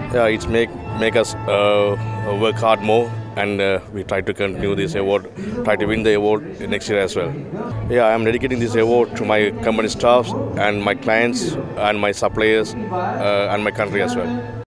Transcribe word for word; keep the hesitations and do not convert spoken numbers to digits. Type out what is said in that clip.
Yeah, it's make make us uh, work hard more, and uh, we try to continue this award, try to win the award next year as well. Yeah, I am dedicating this award to my company staffs and my clients and my suppliers uh, and my country as well.